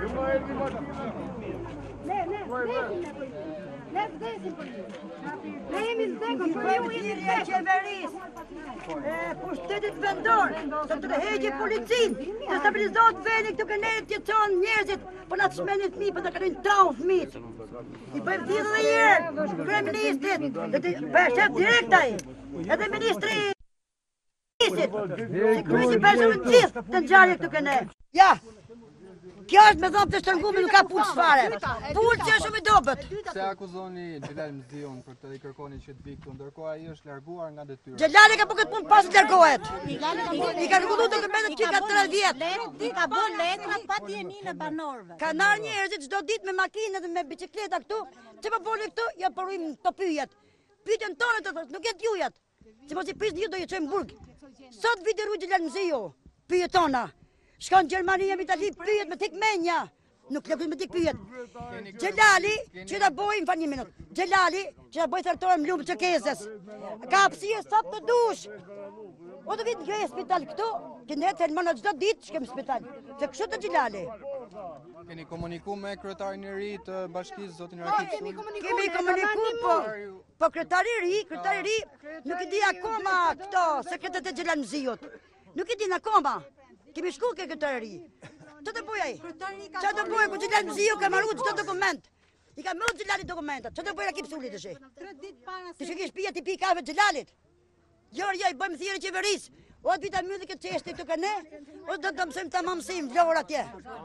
Ne vdesim për ju. Ne jemi vdekur për ju, jemi vdekur. Qeverisë, pushtetit vendor, të tërheqë policin, të stabilizohet vendi këtu që ne jeton njerëzit, po na çmenin fëmijë, po na kanë traumë fëmijët. I bëjmë thirrje edhe një herë kryeministrit, dhe të bashkë direkt ai. Edhe ministri si kryesi personin gjithë të ngjarje këtu që ne. Ja. Kjo është me dhomë të shtrëngumi, nuk ka punë çfarë. Punë që është shumë i dobët. Se akuzoni Xhelal Mziun për të i kërkoni që të viktu, ndërkohë ai është larguar nga detyra. Xhelali ka bërë këtë punë pas të largohet. I ka rregulluar dokumentet që ka 3 vjet. I ka bën letra pa dieninë e banorëve. Ka marrë njerëzit çdo ditë me makinë dhe me bicikleta këtu. Çfarë bëni këtu? Ja porrim to pyjet. Pyetën tonë të thotë, nuk e djujat. Se mos i prisni ju do jetë në burg. Sot vite rrugë Xhelal Mziu. Pyet tona. Shkon në Gjermani, jemi të li pyet me tek menja. Nuk lëkujt me tek pyet. Xhelali, që da bojmë, fa një minut. Xhelali, që da bojë thërtore më lumë që kezës. Ka apsirë sot të dush. O të vitë në spital këtu, këndet të helmonë çdo ditë që kemë spital. Se kështu të Xhelali. Keni komuniku me kryetarin e ri të bashkisë, zotin Rakip Sulli? Kemi komuniku, po kryetari i ri, nuk i di akoma këto, sekretet e Xhelal Mziut. Nuk i din akoma. Kemi shku ke këtë ri. Që të bëj ai? Që të bëj ku Xhelal Mziu ka marrë çdo dokument. I ka marrë Xhelali dokumentat. Që të bëj Rakip Sulli tash? 3 ditë para Ti shqish pija ti pi kafe Xhelalit. Jo, i bëjmë thirrje qeverisë. O të vita mbyllë këtë çështje këtu kanë ne, o do të mësojmë tamam si vlorë atje.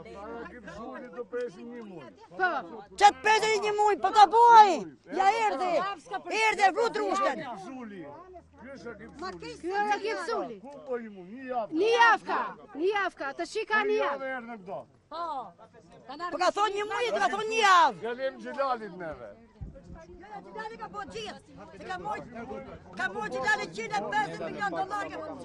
Po. Çat pesë një muj, po ta boj. Ja erdhi. Erdhi vrut rushten. Kjo e Rakip Sulli. Një javë ka, të shika një javë. Po ka thonë një muj, ka thonë një javë. Gjalim Xhelalit neve. Xhelali ka po gjithë. Ka morë Xhelali $150 milion.